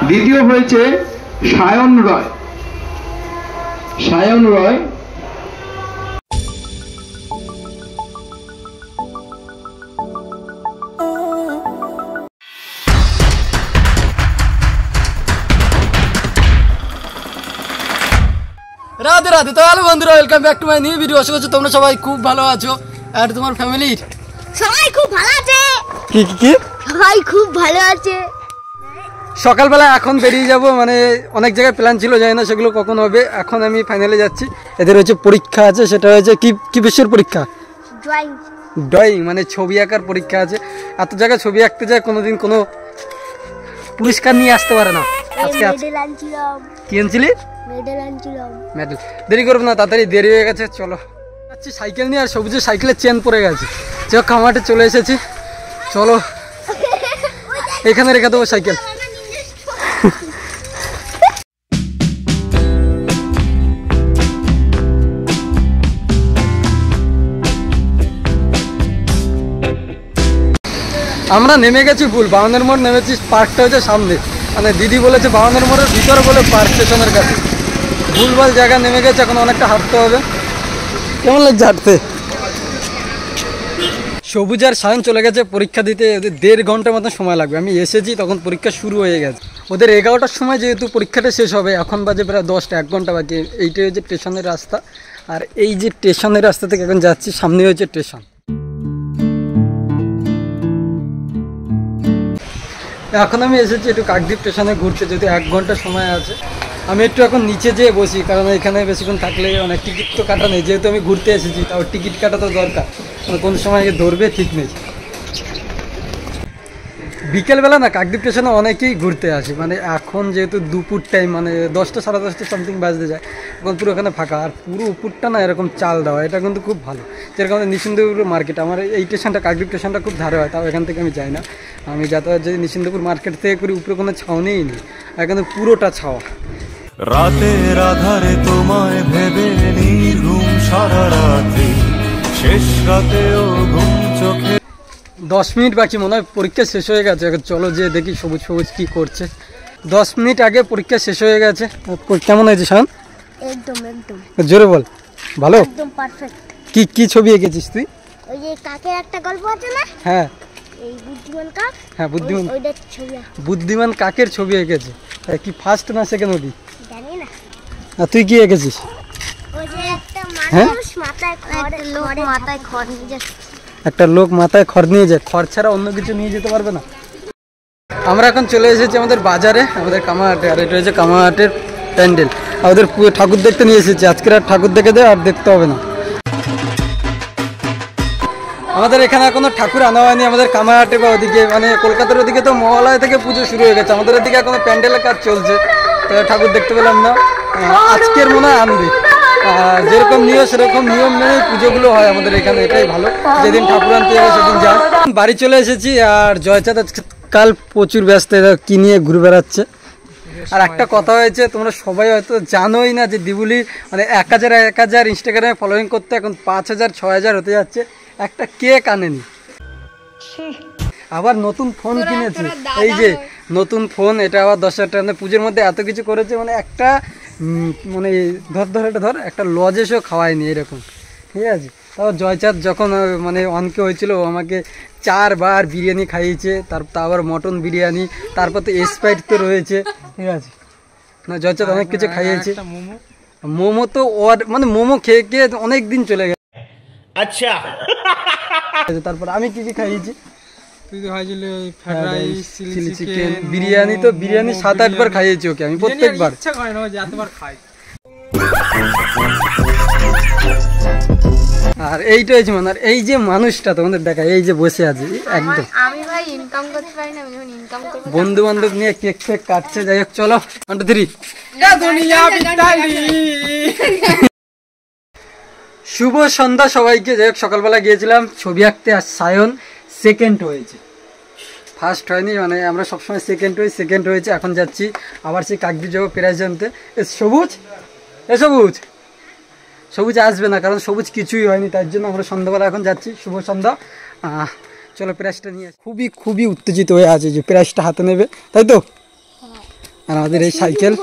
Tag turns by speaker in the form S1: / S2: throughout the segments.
S1: দ্বিতীয় হয়েছে সায়ন রয়। সায়ন রয়
S2: রাধে রাধে। তাহলে বন্ধুরা, welcome back to my new video. আশা করছি তোমরা সবাই খুব ভালো আছো আর তোমার ফ্যামিলির
S3: সবাই খুব ভালো আছে।
S2: কি কি কি
S3: সবাই খুব ভালো আছে।
S2: সকালবেলা এখন বেরিয়ে যাব, মানে অনেক জায়গায় প্ল্যান ছিল, জানি না সেগুলো কখন হবে। এখন আমি ফাইনালে যাচ্ছি। এদের হচ্ছে পরীক্ষা আছে, সেটা হচ্ছে কি কি বিষয়ের পরীক্ষা?
S3: ড্রয়িং।
S2: ড্রয়িং মানে ছবি আঁকার পরীক্ষা আছে। এত জায়গায় ছবি আঁকতে যায়, কোনোদিন কোনো পুরস্কার নিয়ে আসতে পারে না। আজকে
S3: মেডেল আনছিলাম।
S2: কি আনছিলি?
S3: মেডেল আনছিলাম।
S2: মেডেল। দেরি করবো না, তাড়াতাড়ি দেরি হয়ে গেছে, চলো। যাচ্ছি সাইকেল নিয়ে, আর সবুজের সাইকেলের চেন পড়ে গেছে। যাক, খামাটে চলে এসেছি, চলো এখানে রেখে দেবো সাইকেল। আমরা নেমে গেছি ভুল, বাউনের মোড় নেমেছি। পার্কটা হচ্ছে সামনে, মানে দিদি বলেছে বাউনের মোড়ের ভিতরে বলে পার্ক স্টেশনের কাছে। ভুলভাল জায়গা নেমে গেছে, এখন অনেকটা হাঁটতে হবে। কেমন লাগছে হাঁটতে? সবুজ আর সায়ন চলে গেছে পরীক্ষা দিতে, ওদের 1.5 ঘন্টার মতো সময় লাগবে। আমি এসেছি তখন পরীক্ষা শুরু হয়ে গেছে। ওদের 11টার সময় যেহেতু পরীক্ষাটা শেষ হবে, এখন বাজে প্রায় 10টা, 1 ঘন্টা বাকি। এইটাই হচ্ছে স্টেশনের রাস্তা, আর এই যে স্টেশনের রাস্তা থেকে এখন যাচ্ছি, সামনে হচ্ছে স্টেশন। এখন আমি এসেছি একটু কাকদ্বীপ স্টেশনে ঘুরতে, যদি 1 ঘন্টা সময় আছে। আমি একটু এখন নিচে যেয়ে বসি, কারণ এখানে বেশিক্ষণ থাকলে অনেক টিকিট তো কাটা নেই। যেহেতু আমি ঘুরতে এসেছি, তাও টিকিট কাটা তো দরকার, কোন সময় ধরবে ঠিক নেই। বিকেলবেলা না কাকদ্বীপ স্টেশনে অনেকেই ঘুরতে আসে, মানে এখন যেহেতু দুপুর টাইম, মানে 10টা সাড়ে 10টা সামথিং বাজতে যায়, এখন পুরো এখানে ফাঁকা। আর পুরো উপরটা না এরকম চাল দেওয়া, এটা কিন্তু খুব ভালো। যেরকম নিশ্চিন্দপুর মার্কেট, আমার এই স্টেশনটা কাকদ্বীপ স্টেশনটা খুব ধারে হয়, তাও এখান থেকে আমি যাই না। আমি যাতায়াত যদি নিশ্চিন্দপুর মার্কেট থেকে করি, উপরে কোনো ছাউনিই নেই, এখানে পুরোটা ছাওয়া।
S4: রাতের আধারে তোমায় ভেবে নির্ঘুম সারা রাত্রি, শেষ রাতেও ঘুম চোখে।
S2: 10 মিনিট বাকি, মনে হয় পরীক্ষা শেষ হয়ে গেছে। চলো যে দেখি সবুজ সবুজ কি করছে। 10 মিনিট আগে পরীক্ষা শেষ হয়ে গেছে। কেমন হয়েছে শান?
S3: একদম একদম
S2: জোরে বল। ভালো,
S3: একদম পারফেক্ট।
S2: কি কি ছবি এঁকেছিস তুই?
S3: ওই যে কাকের একটা গল্প আছে না?
S2: হ্যাঁ
S3: এই বুদ্ধিমান কাক।
S2: হ্যাঁ, বুদ্ধিমান।
S3: ওইটা ছবি।
S2: বুদ্ধিমান কাকের ছবি এঁকেছে। কি ফার্স্ট না সেকেন্ড হবি?
S3: জানি না।
S2: আর তুই কি এঁকেছিস?
S3: ওই যে একটা
S2: হ্যাঁ?
S3: মানুষ মাথায় খড় নিয়ে যাচ্ছে।
S2: একটা লোক মাথায় খড় নিয়ে যায়, খড় ছাড়া অন্য কিছু নিয়ে যেতে পারবে না। আমরা এখন চলে এসেছি আমাদের বাজারে, আমাদের কামারহাটে। আর এটা হচ্ছে কামারহাটের প্যান্ডেল। আমাদের ঠাকুর দেখতে নিয়ে এসেছি। আজকের আর ঠাকুর দেখে দেয় আর দেখতে হবে না। আমাদের এখানে এখনো ঠাকুর আনা হয়নি। আমাদের কামারহাটে বা ওদিকে, মানে কলকাতার ওদিকে তো মহালয়া থেকে পুজো শুরু হয়ে গেছে, আমাদের ওদিকে এখনো প্যান্ডেলের কাজ চলছে, তো ঠাকুর দেখতে পেলাম না। আজকের মনে হয় আনবে। যেরকম নিয়ম সেরকম নিয়ম মেনে পুজোগুলো হয় আমাদের এখানে, এটাই ভালো। যেদিন ঠাকুর আনতে যাবে সেদিন যান। বাড়ি চলে এসেছি, আর জয়চাঁদ আজকাল প্রচুর ব্যস্ত, কি নিয়ে ঘুরে বেড়াচ্ছে। আর একটা কথা হয়েছে, তোমরা সবাই হয়তো জানোই না যে দিবুলি মানে 1000 ইনস্টাগ্রামে ফলোয়িং করতে এখন 5000 6000 হতে যাচ্ছে। একটা কেক আনেনি, আবার নতুন ফোন কিনেছে। এই যে নতুন ফোন, এটা আবার 10,000 টাকা। পুজোর মধ্যে এত কিছু করেছে, মানে একটা মানে ধর একটা লজেসও খাওয়ায়নি এরকম, ঠিক আছে। তাও জয়চাঁদ যখন মানে অনকে হয়েছিল, ও আমাকে 4 বার বিরিয়ানি খাইয়েছে, তারপর আবার মটন বিরিয়ানি, তারপর তো স্প্রাইট তো রয়েছে, ঠিক আছে না। জয়চাঁদ অনেক কিছু খাইয়েছে। মোমো তো ওর মানে মোমো খেয়ে খেয়ে অনেক দিন চলে গেছে। আচ্ছা, তারপর আমি কি কি খাইয়েছি? বিরিয়ানি, তো বিরিয়ানি 7-8 বার খাইয়েছি ওকে আমি, প্রত্যেকবার। আর এইটা হয়েছে মানে, আর এই যে মানুষটা তোমাদের দেখা, এই যে বসে আছে একদম,
S3: আমি ভাই ইনকাম করতে পারি না, আমি ইনকাম করব।
S2: বন্ধু বান্ধব নিয়ে কেক ফেক কাটছে। যাই হোক, চলো 1 2 3। শুভ সন্ধ্যা সবাইকে। যাই হোক, সকালবেলা গিয়েছিলাম ছবি আঁকতে, আর সায়ন সেকেন্ড হয়েছে, ফার্স্ট হয়নি। মানে আমরা সবসময় সেকেন্ড হয়েছে। এখন যাচ্ছি আবার সেই কাকদ্বীপ যাবো প্রাইজ জানতে। সবুজ, সবুজ সবুজ আসবে না, কারণ সবুজ কিছুই হয়নি, তার জন্য আমরা সন্ধ্যাবেলা এখন যাচ্ছি। শুভ সন্ধ্যা। চলো প্রাইজটা নিয়ে। খুবই উত্তেজিত হয়ে আছে যে প্রাইজটা হাতে নেবে, তাই তো? আর আমাদের এই সাইকেল।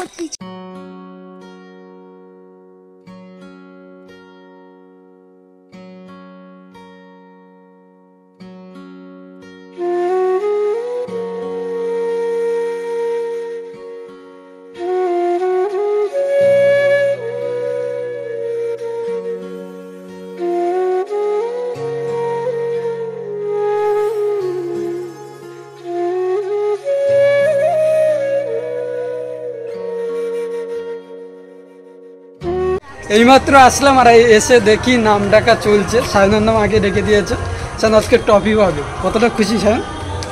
S2: এইমাত্র আসলাম আর এসে দেখি নাম ডাকা চলছে। সায়নের নাম আগে ডেকে দিয়েছে। সায়ন আজকে ট্রফি পাবে, কতটা খুশি সায়ন?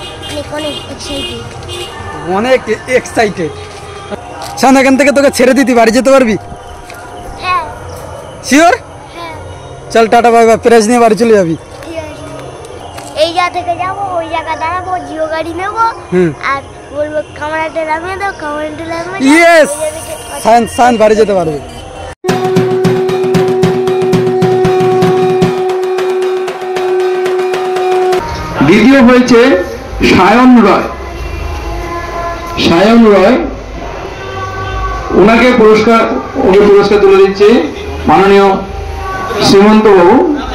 S2: অনেক এক্সাইটেড। সায়ন এখান থেকে তোকে ছেড়ে দিতি, বাড়ি যেতে পারবি?
S3: হ্যাঁ
S2: শিওর?
S3: হ্যাঁ
S2: চল টাটা বাই বাই, প্রাইজ নিয়ে বাড়ি চলে যাবি।
S3: ঠিক আছে, এই জায়গা থেকে যাবো, ওই জায়গা দাঁড়াবো, জিও গাড়ি নেবো আর বলবো ক্যামেরাটা নামিয়ে দাও, ক্যামেরাটা নামিয়ে দাও।
S2: ইয়েস, সায়ন বাড়ি যেতে পারবে।
S1: দ্বিতীয় হয়েছে সায়ন রয়। সায়ন রয় ওকে পুরস্কার তুলে দিচ্ছে মাননীয় শ্রীমন্ত বাবু।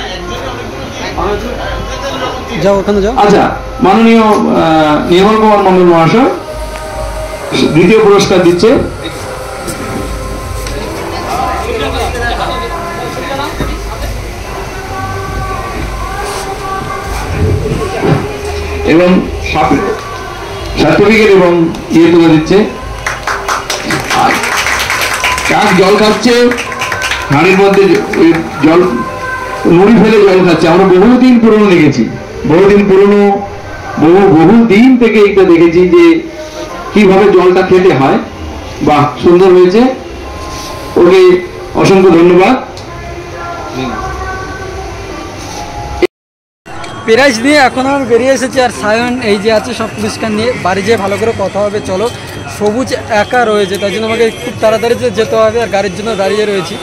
S2: যাও ওখানে যাও।
S1: আচ্ছা, মাননীয় নির্মল কুমার মন্ডল মহাশয় দ্বিতীয় পুরস্কার দিচ্ছে। এবং সার্টিফিকেট এবং ইয়ে তুলে দিচ্ছে। কাক জল খাচ্ছে, হাঁড়ির মধ্যে ওই জল নুড়ি ফেলে জল খাচ্ছে। আমরা বহুদিন পুরনো দেখেছি, বহুদিন থেকে এটা দেখেছি যে কিভাবে জলটা খেতে হয়। বাহ, সুন্দর হয়েছে, ওকে অসংখ্য ধন্যবাদ।
S2: প্রাইজ নিয়ে এখন আমি বেরিয়ে এসেছি আর সায়ন এই যে আছে সব পুরস্কার নিয়ে বাড়ি যেয়ে ভালো করে কথা হবে। চলো, সবুজ একা রয়েছে, তাই জন্য আমাকে খুব তাড়াতাড়ি যেতে হবে আর গাড়ির জন্য দাঁড়িয়ে রয়েছি।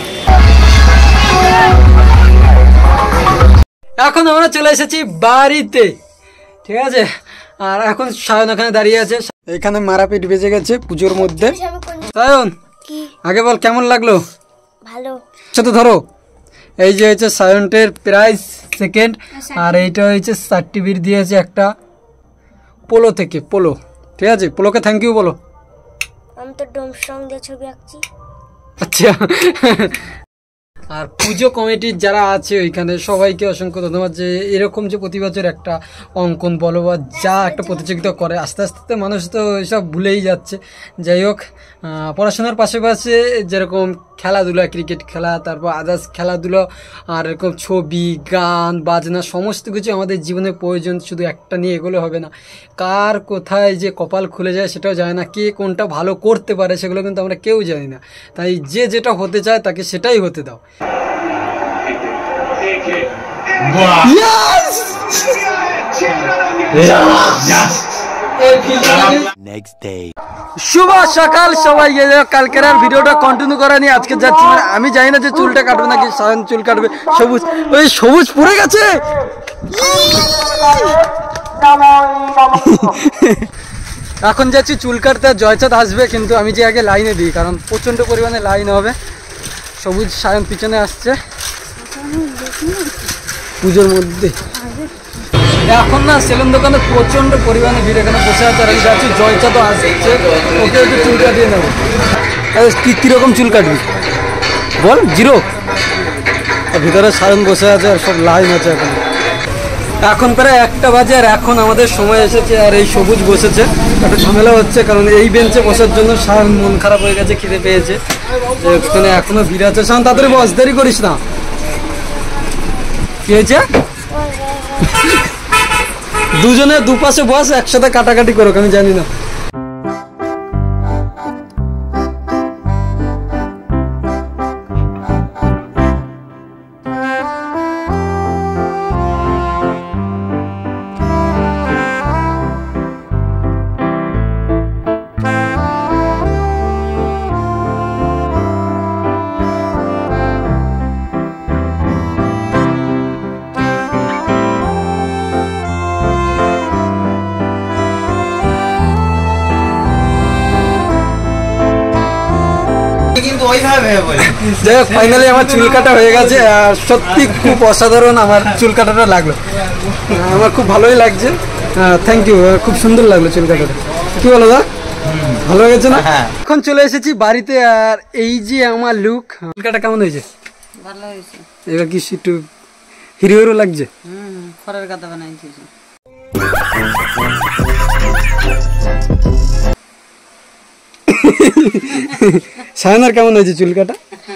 S2: এখন আমরা চলে এসেছি বাড়িতে, ঠিক আছে। আর এখন সায়ন এখানে দাঁড়িয়ে আছে, এখানে মারাপিট বেজে গেছে পুজোর মধ্যে। সায়ন আগে বল কেমন লাগলো?
S3: ভালো।
S2: তো ধরো এই যে হচ্ছে সায়ন্টের প্রাইজ সেকেন্ড, আর এইটা হচ্ছে সার্টিফিকেট দিয়েছে একটা পোলো থেকে, পোলো, ঠিক আছে। পোলোকে থ্যাংক ইউ বলো।
S3: আমি তো ডোম স্ট্রং দিয়ে ছবি আঁকছি।
S2: আচ্ছা, আর পুজো কমিটির যারা আছে ওইখানে সবাইকে অসংখ্য ধন্যবাদ যে এরকম যে প্রতি বছর একটা অঙ্কন বলো বা যা একটা প্রতিযোগিতা করে। আস্তে আস্তে মানুষ তো এসব ভুলেই যাচ্ছে। যাই হোক, পড়াশোনার পাশাপাশি যেরকম খেলাধুলা, ক্রিকেট খেলা, তারপর আদার্স খেলাধুলো, আর এরকম ছবি, গান, বাজনা, সমস্ত কিছু আমাদের জীবনে প্রয়োজন। শুধু একটা নিয়ে এগোলে হবে না, কার কোথায় যে কপাল খুলে যায় সেটাও জানে না, কে কোনটা ভালো করতে পারে সেগুলো কিন্তু আমরা কেউ জানি না। তাই যে যেটা হতে চায় তাকে সেটাই হতে দাও। শুভ সকাল সবাই। কালকের আর ভিডিওটা কন্টিনিউ করা নিয়ে আজকে যাচ্ছি। মানে আমি জানি না যে চুলটা কাটবে নাকি সায়ন চুল কাটবে। সবুজ, ওই সবুজ পড়ে গেছে। এখন যাচ্ছি চুল কাটতে, জয়চাঁদ আসবে, কিন্তু আমি যে আগে লাইনে দিই কারণ প্রচণ্ড পরিমাণে লাইন হবে। সবুজ সায়ন পিছনে আসছে পুজোর মধ্যে। এখন না সেলুন দোকানে প্রচণ্ড পরিমাণে ভিড়, এখানে বসে আছে। আর আমি যাচ্ছি, জয়চাঁদও আসছে, ওকে একটু চুল কাটিয়ে নেবো। কীরকম চুল কাটবি বল? জিরো। ভিতরে সায়ন বসে আছে আর সব লাইন আছে। এখন প্রায় 1টা বাজে আর এখন আমাদের সময় এসেছে। আর এই সবুজ বসেছে, একটা ঝামেলা হচ্ছে কারণ এই বেঞ্চে বসার জন্য সায়ন মন খারাপ হয়ে গেছে, খিদে পেয়েছে। এখানে এখনো ভিড় আছে। সায়ন তাড়াতাড়ি বস, দেরি করিস না। কি হয়েছে? দুজনে দুপাশে বস, একসাথে কাটাকাটি করো, আমি জানি না। যাই হোক ফাইনালি আমার চুল কাটা হয়ে গেছে আর সত্যি খুব অসাধারণ আমার চুল কাটাটা লাগলো, আমার খুব ভালোই লাগছে। থ্যাংক ইউ, খুব সুন্দর লাগলো চুল কাটাটা। কি বলো দা, ভালো হয়ে গেছে না? এখন চলে এসেছি বাড়িতে আর এই যে আমার লুক, চুল কাটা কেমন হয়েছে?
S5: ভালো হয়েছে।
S2: এবার কি একটু হিরো হিরো লাগছে?
S5: খড়ের গাদা বানাইছি।
S2: সায়নার কেমন হয়েছে চুল কাটা?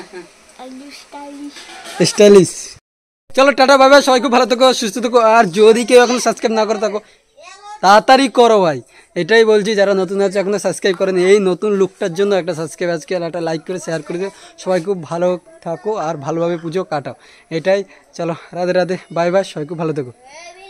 S2: স্টাইলিশ। চলো টাটা, বাই বাই, সবাই খুব ভালো থাকো, সুস্থ থাকো। আর যদি কেউ এখন সাবস্ক্রাইব না করে থাকো তাড়াতাড়ি করো ভাই, এটাই বলছি। যারা নতুন আছে এখনো সাবস্ক্রাইব করেনি, এই নতুন লুকটার জন্য একটা সাবস্ক্রাইব আজকে আর একটা লাইক করে শেয়ার করে দিও। সবাই খুব ভালো থাকো আর ভালোভাবে পুজো কাটাও, এটাই। চলো রাধে রাধে, বাই বাই, সবাই খুব ভালো থাকো।